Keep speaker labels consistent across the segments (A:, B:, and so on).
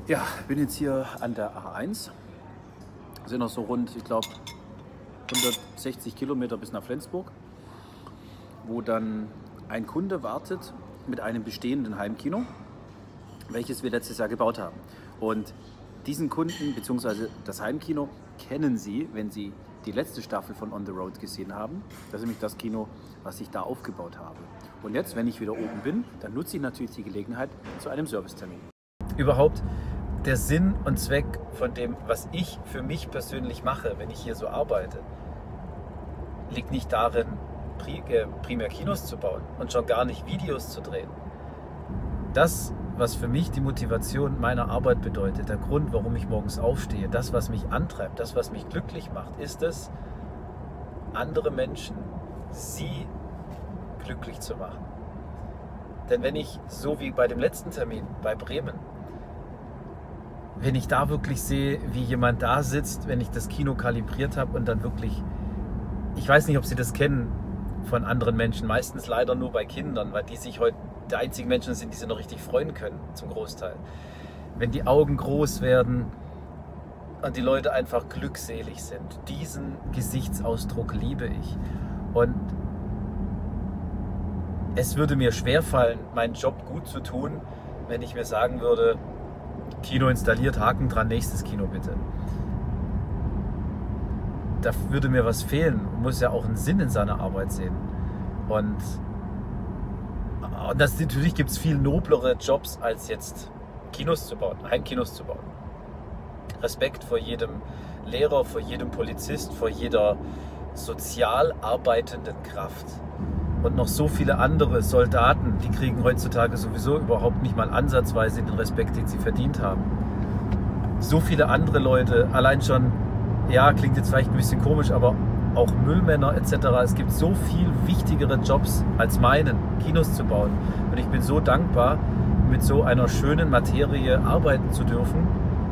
A: Ja, bin jetzt hier an der A1. Sind noch so rund, ich glaube, 160 Kilometer bis nach Flensburg, wo dann ein Kunde wartet mit einem bestehenden Heimkino, welches wir letztes Jahr gebaut haben. Und diesen Kunden bzw. das Heimkino kennen Sie, wenn Sie die letzte Staffel von On the Road gesehen haben. Das ist nämlich das Kino, was ich da aufgebaut habe. Und jetzt, wenn ich wieder oben bin, dann nutze ich natürlich die Gelegenheit zu einem Servicetermin. Überhaupt der Sinn und Zweck von dem, was ich für mich persönlich mache, wenn ich hier so arbeite, liegt nicht darin, primär Kinos zu bauen und schon gar nicht Videos zu drehen. Das, was für mich die Motivation meiner Arbeit bedeutet, der Grund, warum ich morgens aufstehe, das, was mich antreibt, das, was mich glücklich macht, ist es, andere Menschen, sie glücklich zu machen. Denn wenn ich, so wie bei dem letzten Termin bei Bremen, wenn ich da wirklich sehe, wie jemand da sitzt, wenn ich das Kino kalibriert habe und dann wirklich, ich weiß nicht, ob Sie das kennen von anderen Menschen, meistens leider nur bei Kindern, weil die sich heute die einzigen Menschen sind, die sich noch richtig freuen können, zum Großteil. Wenn die Augen groß werden und die Leute einfach glückselig sind, diesen Gesichtsausdruck liebe ich. Und es würde mir schwerfallen, meinen Job gut zu tun, wenn ich mir sagen würde, Kino installiert, Haken dran, nächstes Kino bitte. Da würde mir was fehlen. Man muss ja auch einen Sinn in seiner Arbeit sehen. Und natürlich gibt es viel noblere Jobs, als jetzt Kinos zu bauen, Heimkinos zu bauen. Respekt vor jedem Lehrer, vor jedem Polizist, vor jeder sozial arbeitenden Kraft. Und noch so viele andere Soldaten, die kriegen heutzutage sowieso überhaupt nicht mal ansatzweise den Respekt, den sie verdient haben. So viele andere Leute, allein schon, ja, klingt jetzt vielleicht ein bisschen komisch, aber auch Müllmänner etc. Es gibt so viel wichtigere Jobs als meinen, Kinos zu bauen. Und ich bin so dankbar, mit so einer schönen Materie arbeiten zu dürfen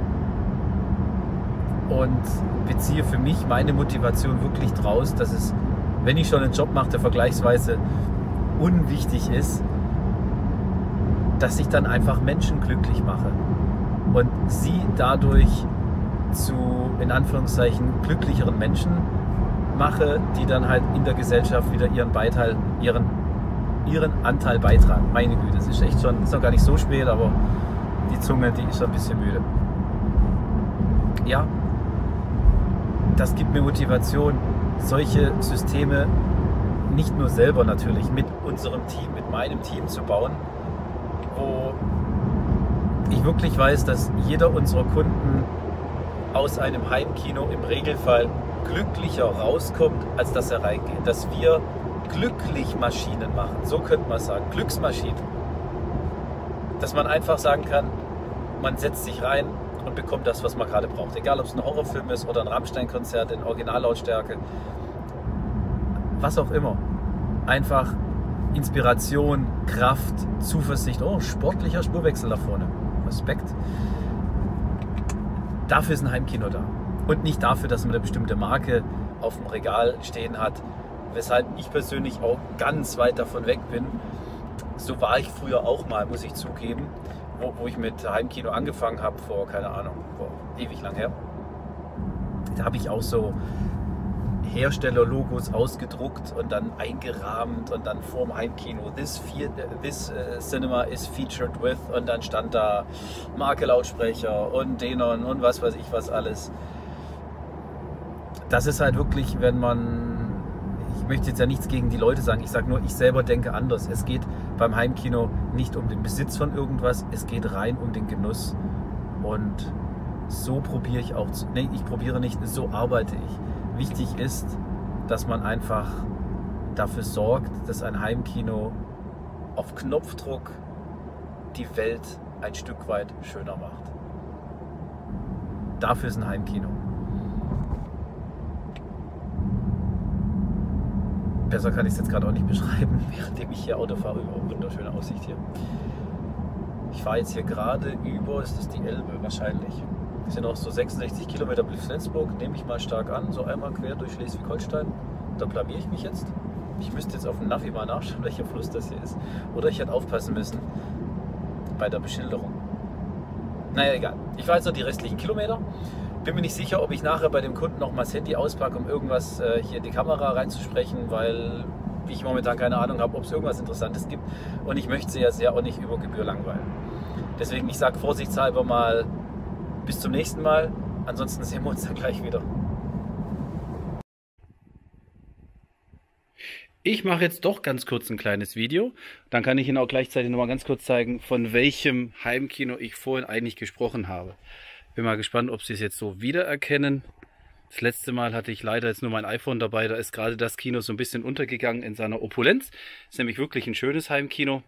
A: und beziehe für mich meine Motivation wirklich draus, dass es, wenn ich schon einen Job mache, der vergleichsweise unwichtig ist, dass ich dann einfach Menschen glücklich mache und sie dadurch zu, in Anführungszeichen, glücklicheren Menschen mache, die dann halt in der Gesellschaft wieder ihren Anteil beitragen. Meine Güte, es ist echt schon, ist noch gar nicht so spät, aber die Zunge, die ist schon ein bisschen müde. Ja, das gibt mir Motivation, solche Systeme nicht nur selber natürlich mit unserem Team, mit meinem Team zu bauen, wo ich wirklich weiß, dass jeder unserer Kunden aus einem Heimkino im Regelfall glücklicher rauskommt, als dass er reingeht. Dass wir glücklich Maschinen machen, so könnte man sagen, Glücksmaschinen. Dass man einfach sagen kann, man setzt sich rein und bekommt das, was man gerade braucht. Egal, ob es ein Horrorfilm ist oder ein Rammstein-Konzert in Originallautstärke, was auch immer. Einfach Inspiration, Kraft, Zuversicht. Oh, sportlicher Spurwechsel da vorne. Respekt. Dafür ist ein Heimkino da. Und nicht dafür, dass man eine bestimmte Marke auf dem Regal stehen hat, weshalb ich persönlich auch ganz weit davon weg bin. So war ich früher auch mal, muss ich zugeben, wo ich mit Heimkino angefangen habe, vor, keine Ahnung, vor ewig lang her. Da habe ich auch so Herstellerlogos ausgedruckt und dann eingerahmt und dann vorm Heimkino this cinema is featured with, und dann stand da Marke Lautsprecher und Denon und was weiß ich was alles. Das ist halt wirklich, wenn man, ich möchte jetzt ja nichts gegen die Leute sagen, ich sage nur, ich selber denke anders. Es geht beim Heimkino nicht um den Besitz von irgendwas, es geht rein um den Genuss. Und so probiere ich auch, ich probiere nicht, so arbeite ich. Wichtig ist, dass man einfach dafür sorgt, dass ein Heimkino auf Knopfdruck die Welt ein Stück weit schöner macht. Dafür ist ein Heimkino. Besser kann ich es jetzt gerade auch nicht beschreiben, währenddem ich hier Auto fahre. Wunderschöne Aussicht hier. Ich fahre jetzt hier gerade über, ist das die Elbe wahrscheinlich. Das sind noch so 66 Kilometer bis Flensburg, nehme ich mal stark an, so einmal quer durch Schleswig-Holstein. Da blamiere ich mich jetzt. Ich müsste jetzt auf dem Navi mal nachschauen, welcher Fluss das hier ist. Oder ich hätte aufpassen müssen bei der Beschilderung. Naja, egal. Ich fahre jetzt noch die restlichen Kilometer. Bin mir nicht sicher, ob ich nachher bei dem Kunden noch mal das Handy auspacke, um irgendwas hier in die Kamera reinzusprechen, weil ich momentan keine Ahnung habe, ob es irgendwas Interessantes gibt. Und ich möchte sie ja sehr auch nicht über Gebühr langweilen. Deswegen, ich sage vorsichtshalber mal bis zum nächsten Mal. Ansonsten sehen wir uns dann gleich wieder. Ich mache jetzt doch ganz kurz ein kleines Video. Dann kann ich Ihnen auch gleichzeitig noch mal ganz kurz zeigen, von welchem Heimkino ich vorhin eigentlich gesprochen habe. Bin mal gespannt, ob Sie es jetzt so wiedererkennen. Das letzte Mal hatte ich leider jetzt nur mein iPhone dabei. Da ist gerade das Kino so ein bisschen untergegangen in seiner Opulenz. Ist nämlich wirklich ein schönes Heimkino.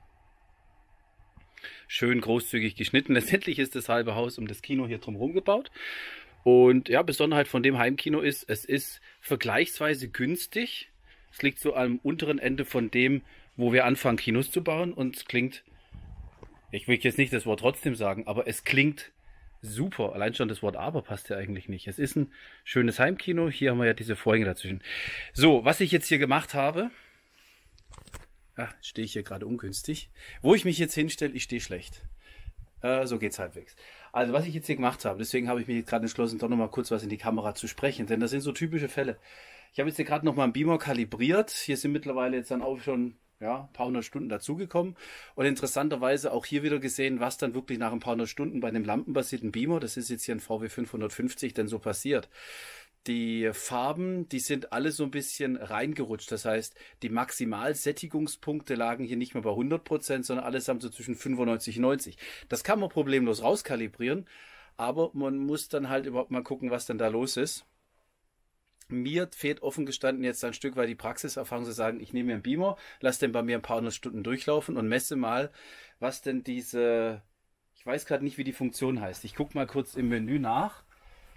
A: Schön großzügig geschnitten. Letztendlich ist das halbe Haus um das Kino hier drumherum gebaut. Und ja, Besonderheit von dem Heimkino ist, es ist vergleichsweise günstig. Es liegt so am unteren Ende von dem, wo wir anfangen, Kinos zu bauen. Und es klingt, ich will jetzt nicht das Wort trotzdem sagen, aber es klingt super. Allein schon das Wort aber passt ja eigentlich nicht. Es ist ein schönes Heimkino. Hier haben wir ja diese Vorhänge dazwischen. So, was ich jetzt hier gemacht habe. Ja, stehe ich hier gerade ungünstig. Wo ich mich jetzt hinstelle, ich stehe schlecht. So geht's halbwegs. Also, was ich jetzt hier gemacht habe, deswegen habe ich mich jetzt gerade entschlossen, doch nochmal kurz was in die Kamera zu sprechen. Denn das sind so typische Fälle. Ich habe jetzt hier gerade nochmal einen Beamer kalibriert. Hier sind mittlerweile jetzt dann auch schon ein paar hundert Stunden dazugekommen. Und interessanterweise auch hier wieder gesehen, was dann wirklich nach ein paar hundert Stunden bei einem lampenbasierten Beamer, das ist jetzt hier ein VW 550, denn so passiert. Die Farben, die sind alle so ein bisschen reingerutscht. Das heißt, die Maximalsättigungspunkte lagen hier nicht mehr bei 100%, sondern allesamt so zwischen 95 und 90. Das kann man problemlos rauskalibrieren, aber man muss dann halt überhaupt mal gucken, was denn da los ist. Mir fehlt offen gestanden jetzt ein Stück weit die Praxiserfahrung zu sagen, ich nehme mir einen Beamer, lasse den bei mir ein paar hundert Stunden durchlaufen und messe mal, was denn diese, ich weiß gerade nicht, wie die Funktion heißt. Ich gucke mal kurz im Menü nach.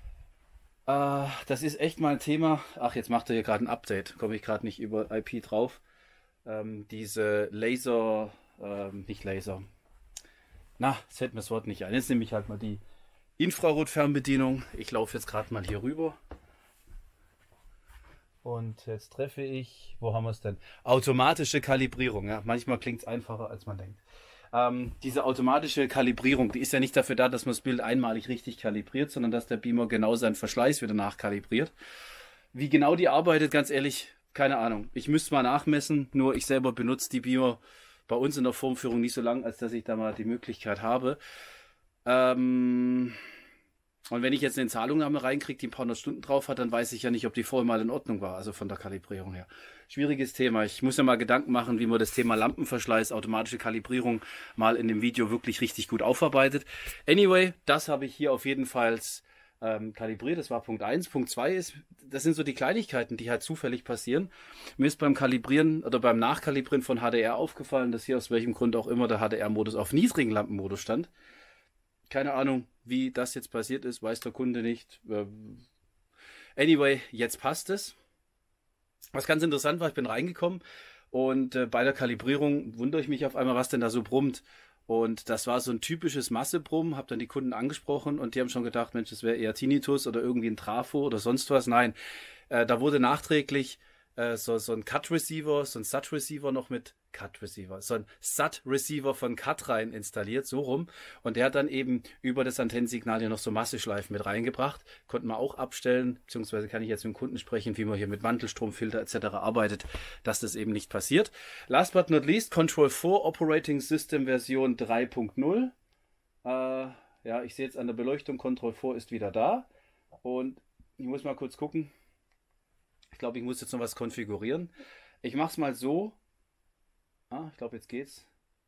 A: Das ist echt mal ein Thema. Ach, jetzt macht er hier gerade ein Update. Komme ich gerade nicht über IP drauf. Diese Laser, nicht Laser. Na, jetzt fällt mir das Wort nicht ein. Jetzt nehme ich halt mal die Infrarotfernbedienung. Ich laufe jetzt gerade mal hier rüber. Und jetzt treffe ich, wo haben wir es denn? Automatische Kalibrierung. Ja, manchmal klingt es einfacher, als man denkt. Diese automatische Kalibrierung, die ist ja nicht dafür da, dass man das Bild einmalig richtig kalibriert, sondern dass der Beamer genau seinen Verschleiß wieder nachkalibriert. Wie genau die arbeitet, ganz ehrlich, keine Ahnung. Ich müsste mal nachmessen, nur ich selber benutze die Beamer bei uns in der Formführung nicht so lang, als dass ich da mal die Möglichkeit habe. Und wenn ich jetzt eine Zahlungnahme reinkriege, die ein paar hundert Stunden drauf hat, dann weiß ich ja nicht, ob die vorher mal in Ordnung war, also von der Kalibrierung her. Schwieriges Thema. Ich muss ja mal Gedanken machen, wie man das Thema Lampenverschleiß, automatische Kalibrierung mal in dem Video wirklich richtig gut aufarbeitet. Anyway, das habe ich hier auf jeden Fall kalibriert. Das war Punkt 1. Punkt 2 ist, das sind so die Kleinigkeiten, die halt zufällig passieren. Mir ist beim Kalibrieren oder beim Nachkalibrieren von HDR aufgefallen, dass hier aus welchem Grund auch immer der HDR-Modus auf niedrigen Lampenmodus stand. Keine Ahnung, wie das jetzt passiert ist, weiß der Kunde nicht. Anyway, jetzt passt es. Was ganz interessant war, ich bin reingekommen und bei der Kalibrierung wundere ich mich auf einmal, was denn da so brummt. Und das war so ein typisches Massebrummen, habe dann die Kunden angesprochen und die haben schon gedacht, Mensch, das wäre eher Tinnitus oder irgendwie ein Trafo oder sonst was. Nein, da wurde nachträglich so ein Cut-Receiver, so ein SAT-Receiver noch mit Cut-Receiver, so ein SAT-Receiver von Cut rein installiert, so rum. Und der hat dann eben über das Antennensignal hier noch so Masseschleifen mit reingebracht. Konnten wir auch abstellen, beziehungsweise kann ich jetzt mit dem Kunden sprechen, wie man hier mit Mantelstromfilter etc. arbeitet, dass das eben nicht passiert. Last but not least, Control 4 Operating System Version 3.0. Ja, ich sehe jetzt an der Beleuchtung, Control 4 ist wieder da. Und ich muss mal kurz gucken. Ich glaube, ich muss jetzt noch was konfigurieren. Ich mache es mal so. Ich glaube, jetzt geht's.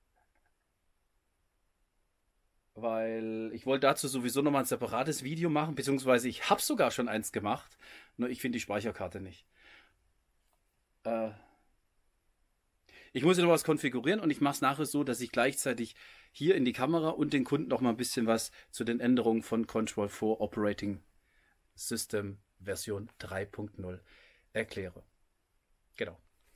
A: Weil ich wollte dazu sowieso nochmal ein separates Video machen, beziehungsweise ich habe sogar schon eins gemacht, nur ich finde die Speicherkarte nicht. Ich muss ja noch was konfigurieren und ich mache es nachher so, dass ich gleichzeitig hier in die Kamera und den Kunden noch mal ein bisschen was zu den Änderungen von Control 4 Operating System Version 3.0 erkläre. Genau.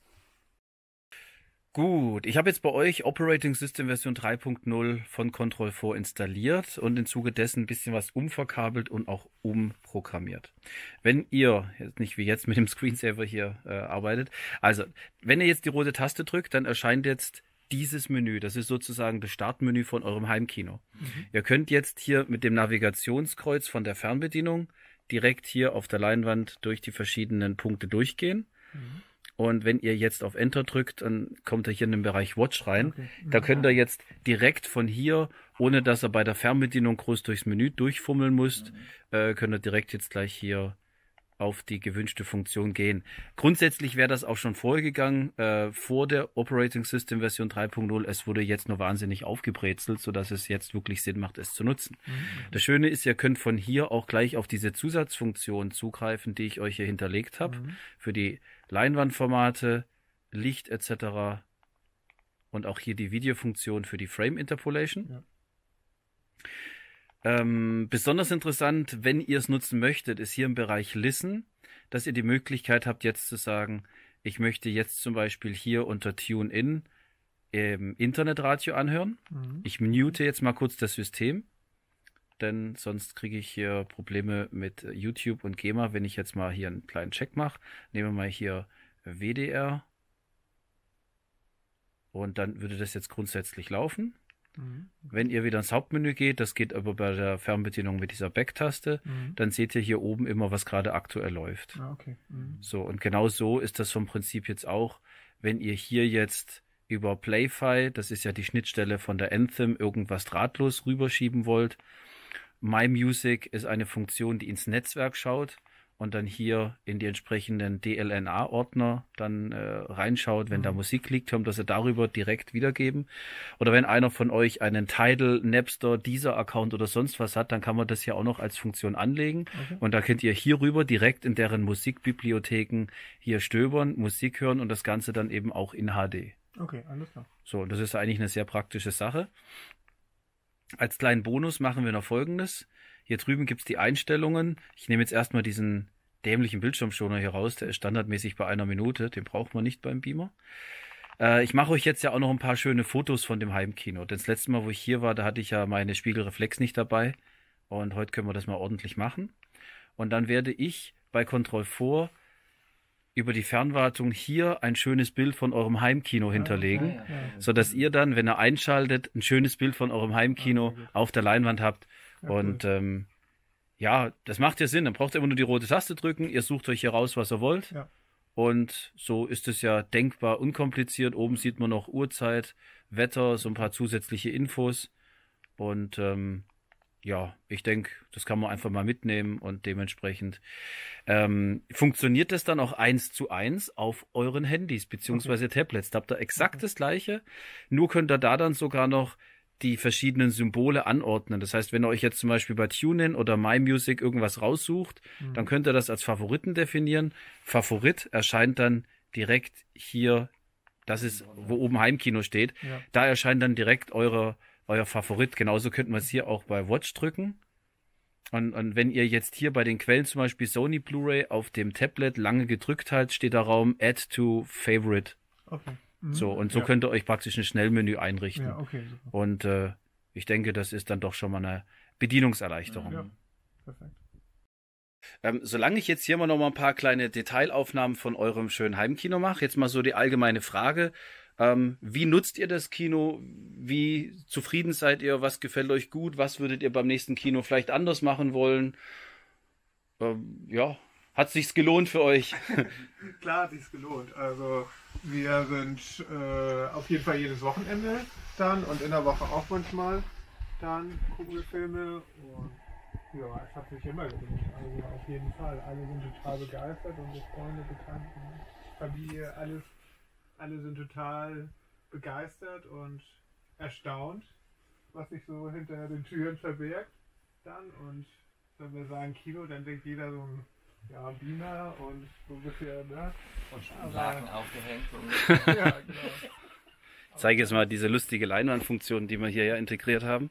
A: Gut, ich habe jetzt bei euch Operating System Version 3.0 von Control 4 installiert und im Zuge dessen ein bisschen was umverkabelt und auch umprogrammiert. Wenn ihr, jetzt nicht wie jetzt mit dem Screensaver hier arbeitet, also wenn ihr jetzt die rote Taste drückt, dann erscheint jetzt dieses Menü. Das ist sozusagen das Startmenü von eurem Heimkino. Ihr könnt jetzt hier mit dem Navigationskreuz von der Fernbedienung direkt hier auf der Leinwand durch die verschiedenen Punkte durchgehen. Und wenn ihr jetzt auf Enter drückt, dann kommt er hier in den Bereich Watch rein. Okay. Da könnt ihr jetzt direkt von hier, ohne dass ihr bei der Fernbedienung groß durchs Menü durchfummeln müsst, könnt ihr direkt jetzt gleich hier auf die gewünschte Funktion gehen. Grundsätzlich wäre das auch schon vorgegangen, vor der Operating System Version 3.0. Es wurde jetzt nur wahnsinnig aufgebrezelt, sodass es jetzt wirklich Sinn macht, es zu nutzen. Das Schöne ist, ihr könnt von hier auch gleich auf diese Zusatzfunktion zugreifen, die ich euch hier hinterlegt habe, für die Leinwandformate, Licht etc. und auch hier die Videofunktion für die Frame Interpolation. Ja. Besonders interessant, wenn ihr es nutzen möchtet, ist hier im Bereich Listen, dass ihr die Möglichkeit habt, jetzt zu sagen, ich möchte jetzt zum Beispiel hier unter TuneIn Internetradio anhören. Ich mute jetzt mal kurz das System, denn sonst kriege ich hier Probleme mit YouTube und GEMA, wenn ich jetzt mal hier einen kleinen Check mache. Nehmen wir mal hier WDR und dann würde das jetzt grundsätzlich laufen. Wenn ihr wieder ins Hauptmenü geht, das geht aber bei der Fernbedienung mit dieser Back-Taste, dann seht ihr hier oben immer, was gerade aktuell läuft. Okay. So, und genau so ist das vom Prinzip jetzt auch, wenn ihr hier jetzt über Playfi, das ist ja die Schnittstelle von der Anthem, irgendwas drahtlos rüberschieben wollt. My Music ist eine Funktion, die ins Netzwerk schaut und dann hier in die entsprechenden DLNA-Ordner dann reinschaut, wenn da Musik liegt, könnt ihr sie darüber direkt wiedergeben. Oder wenn einer von euch einen Tidal, Napster, Deezer-Account oder sonst was hat, dann kann man das hier auch noch als Funktion anlegen. Und da könnt ihr hierüber direkt in deren Musikbibliotheken hier stöbern, Musik hören und das Ganze dann eben auch in HD.
B: Okay, alles klar.
A: So, und das ist eigentlich eine sehr praktische Sache. Als kleinen Bonus machen wir noch Folgendes. Hier drüben gibt es die Einstellungen. Ich nehme jetzt erstmal diesen dämlichen Bildschirmschoner hier raus. Der ist standardmäßig bei 1 Minute. Den braucht man nicht beim Beamer. Ich mache euch jetzt ja auch noch ein paar schöne Fotos von dem Heimkino. Denn das letzte Mal, wo ich hier war, da hatte ich ja meine Spiegelreflex nicht dabei. Und heute können wir das mal ordentlich machen. Und dann werde ich bei Ctrl 4 über die Fernwartung hier ein schönes Bild von eurem Heimkino hinterlegen, sodass ihr dann, wenn ihr einschaltet, ein schönes Bild von eurem Heimkino auf der Leinwand habt. Und ja, das macht ja Sinn. Dann braucht ihr immer nur die rote Taste drücken. Ihr sucht euch hier raus, was ihr wollt. Ja. Und so ist es ja denkbar unkompliziert. Oben sieht man noch Uhrzeit, Wetter, so ein paar zusätzliche Infos. Und ja, ich denke, das kann man einfach mal mitnehmen und dementsprechend funktioniert das dann auch 1:1 auf euren Handys beziehungsweise Tablets. Da habt ihr exakt das Gleiche, nur könnt ihr da dann sogar noch die verschiedenen Symbole anordnen. Das heißt, wenn ihr euch jetzt zum Beispiel bei TuneIn oder My Music irgendwas raussucht, dann könnt ihr das als Favoriten definieren. Favorit erscheint dann direkt hier, das ist, wo oben Heimkino steht. Ja. Da erscheint dann direkt euer Favorit. Genauso könnten wir es hier auch bei Watch drücken. Und wenn ihr jetzt hier bei den Quellen zum Beispiel Sony Blu-ray auf dem Tablet lange gedrückt habt, steht da Raum Add to Favorite. Okay. So, und so könnt ihr euch praktisch ein Schnellmenü einrichten. Ja, okay, super. Und ich denke, das ist dann doch schon mal eine Bedienungserleichterung. Ja, perfekt. Solange ich jetzt hier mal noch mal ein paar kleine Detailaufnahmen von eurem schönen Heimkino mache, jetzt mal so die allgemeine Frage. Wie nutzt ihr das Kino? Wie zufrieden seid ihr? Was gefällt euch gut? Was würdet ihr beim nächsten Kino vielleicht anders machen wollen? Ja, hat es sich gelohnt für euch?
B: Klar hat es sich gelohnt. Also wir sind auf jeden Fall jedes Wochenende dann und in der Woche auch manchmal. Dann gucken wir Filme und ja, es hat sich immer gelohnt. Also auf jeden Fall. Alle sind total begeistert, unsere Freunde, Bekannten, Familie, alle sind total begeistert und erstaunt, was sich so hinter den Türen verbirgt dann. Und wenn wir sagen Kino, dann denkt jeder so ein Beamer und so ungefähr, ne?
C: Und Laken aufgehängt.
B: Ja, genau.
A: Ich zeige jetzt mal diese lustige Leinwandfunktion, die wir hier ja integriert haben.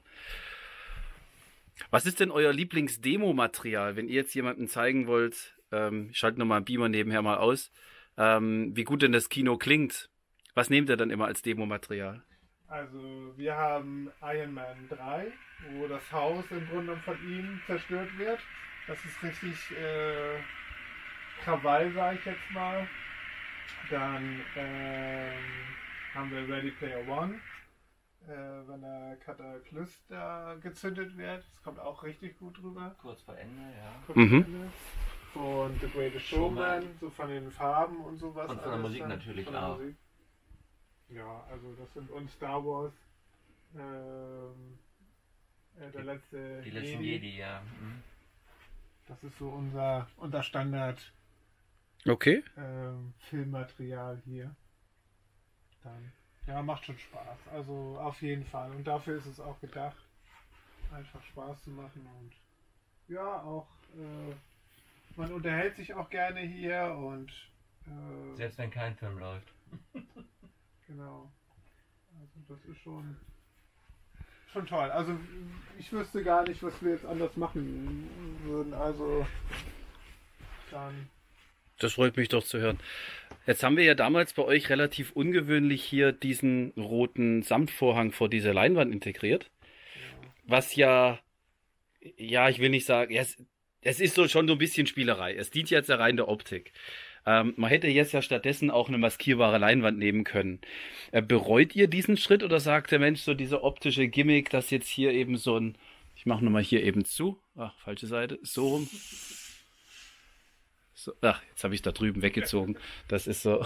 A: Was ist denn euer Lieblings-Demo-Material, wenn ihr jetzt jemandem zeigen wollt, ich schalte nochmal einen Beamer nebenher mal aus, wie gut denn das Kino klingt? Was nehmt ihr dann immer als Demo-Material?
B: Also wir haben Iron Man 3, wo das Haus im Grunde von ihm zerstört wird. Das ist richtig Krawall, sage ich jetzt mal. Dann haben wir Ready Player One. Wenn der Kataklysm da gezündet wird. Das kommt auch richtig gut rüber.
C: Kurz vor Ende, ja.
B: Kurz vor Ende. Und The Greatest Showman, so von den Farben und sowas.
C: Und von der Musik natürlich auch.
B: Musik. Ja, also das sind und Star Wars. Der letzte
C: Die letzten Jedi, ja. Mhm.
B: Das ist so unser Standard Filmmaterial hier. Dann, ja, macht schon Spaß. Also auf jeden Fall. Und dafür ist es auch gedacht, einfach Spaß zu machen. Und ja, auch man unterhält sich auch gerne hier und
C: selbst wenn kein Film läuft.
B: Genau. Also das ist schon toll. Also ich wüsste gar nicht, was wir jetzt anders machen würden. Also dann.
D: Das freut mich doch zu hören. Jetzt haben wir ja damals bei euch relativ ungewöhnlich hier diesen roten Samtvorhang vor dieser Leinwand integriert. Ja. Was ja, ich will nicht sagen, es ist so schon so ein bisschen Spielerei. Es dient jetzt ja rein der Optik. Man hätte jetzt ja stattdessen auch eine maskierbare Leinwand nehmen können. Bereut ihr diesen Schritt oder sagt der Mensch so diese optische Gimmick, dass jetzt hier eben so ein, ich mache nochmal hier eben zu, falsche Seite, so rum. So, jetzt habe ich da drüben weggezogen. Das ist so.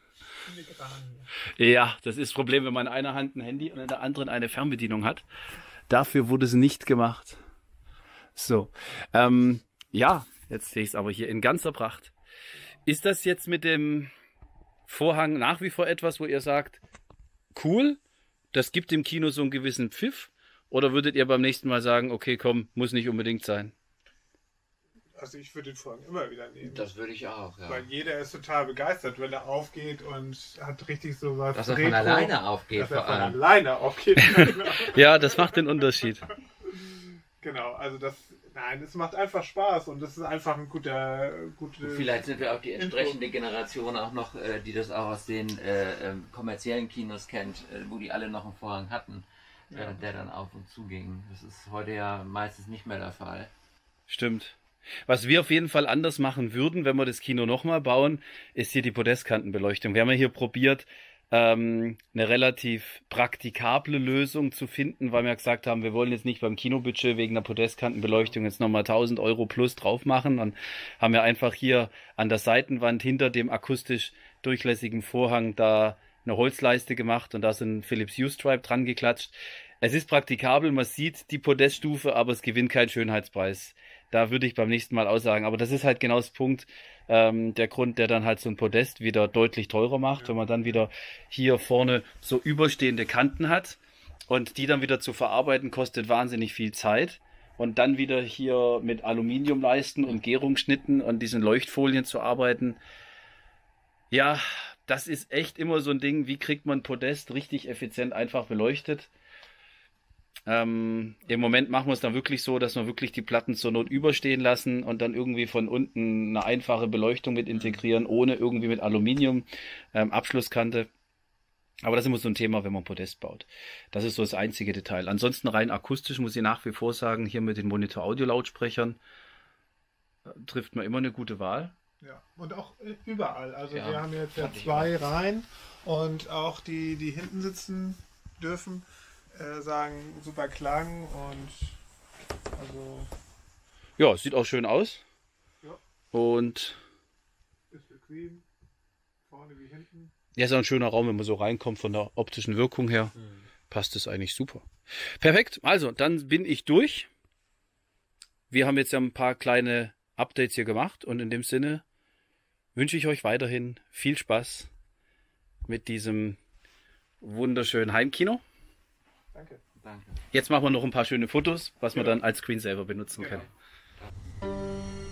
D: Ja, das ist das Problem, wenn man in einer Hand ein Handy und in der anderen eine Fernbedienung hat. Dafür wurde es nicht gemacht. So. Ja, jetzt sehe ich es aber hier in ganzer Pracht. Ist das jetzt mit dem Vorhang nach wie vor etwas, wo ihr sagt, cool, das gibt dem Kino so einen gewissen Pfiff? Oder würdet ihr beim nächsten Mal sagen, okay, komm, muss nicht unbedingt sein?
B: Also ich würde den Vorhang immer wieder nehmen.
C: Das würde ich auch, ja.
B: Weil jeder ist total begeistert, wenn er aufgeht und hat richtig sowas.
C: Dass er von alleine aufgeht,
B: dass er von alleine aufgeht.
D: Ja, das macht den Unterschied.
B: Genau, also es macht einfach Spaß und das ist einfach ein guter.
C: Vielleicht sind wir auch die entsprechende Generation auch noch, die das auch aus den kommerziellen Kinos kennt, wo die alle noch einen Vorhang hatten, der dann auf und zu ging. Das ist heute ja meistens nicht mehr der Fall.
D: Stimmt. Was wir auf jeden Fall anders machen würden, wenn wir das Kino nochmal bauen, ist hier die Podestkantenbeleuchtung. Wir haben ja hier probiert, eine relativ praktikable Lösung zu finden, weil wir gesagt haben, wir wollen jetzt nicht beim Kinobudget wegen der Podestkantenbeleuchtung jetzt nochmal 1000 Euro plus drauf machen und haben ja einfach hier an der Seitenwand hinter dem akustisch durchlässigen Vorhang da eine Holzleiste gemacht und da so ein Philips Hue-Stripe dran geklatscht. Es ist praktikabel, man sieht die Podeststufe, aber es gewinnt keinen Schönheitspreis. Da würde ich beim nächsten Mal aussagen, aber das ist halt genau das Punkt, der Grund, der dann halt so ein Podest wieder deutlich teurer macht, wenn man dann wieder hier vorne so überstehende Kanten hat und die dann wieder zu verarbeiten kostet wahnsinnig viel Zeit und dann wieder hier mit Aluminiumleisten und Gärungsschnitten und diesen Leuchtfolien zu arbeiten. Ja, das ist echt immer so ein Ding, wie kriegt man Podest richtig effizient einfach beleuchtet. Im Moment machen wir es dann wirklich so, dass wir wirklich die Platten zur Not überstehen lassen und dann irgendwie von unten eine einfache Beleuchtung mit integrieren, ohne irgendwie mit Aluminium, Abschlusskante. Aber das ist immer so ein Thema, wenn man Podest baut. Das ist so das einzige Detail. Ansonsten rein akustisch muss ich nach wie vor sagen, hier mit den Monitor-Audio-Lautsprechern trifft man immer eine gute Wahl.
B: Ja, und auch überall. Also wir haben jetzt ja 2 Reihen und auch die hinten sitzen dürfen, sagen super Klang und also.
D: Ja, sieht auch schön aus.
B: Ja.
D: Und
B: ist bequem, vorne wie hinten.
D: Ja, ist auch ein schöner Raum, wenn man so reinkommt von der optischen Wirkung her. Passt es eigentlich super. Perfekt, also dann bin ich durch. Wir haben jetzt ja ein paar kleine Updates hier gemacht und in dem Sinne wünsche ich euch weiterhin viel Spaß mit diesem wunderschönen Heimkino.
B: Danke.
D: Jetzt machen wir noch ein paar schöne Fotos, was wir dann als Screensaver benutzen können.